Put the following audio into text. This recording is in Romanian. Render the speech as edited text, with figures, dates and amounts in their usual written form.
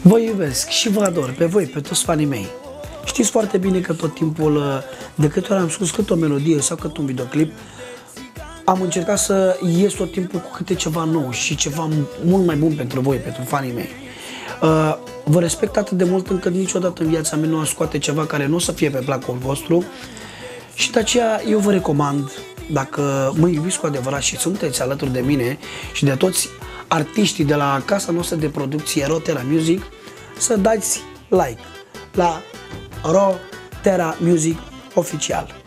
Vă iubesc și vă ador pe voi, pe toți fanii mei. Știți foarte bine că tot timpul, de câte ori am scos câte o melodie sau câte un videoclip, am încercat să ies tot timpul cu câte ceva nou și ceva mult mai bun pentru voi, pentru fanii mei. Vă respect atât de mult încât niciodată în viața mea nu am scoate ceva care nu o să fie pe placul vostru și de aceea eu vă recomand, dacă mă iubiți cu adevărat și sunteți alături de mine și de toți artiștii de la casa noastră de producție Rotera Music, să dați like la Rotera Music oficial.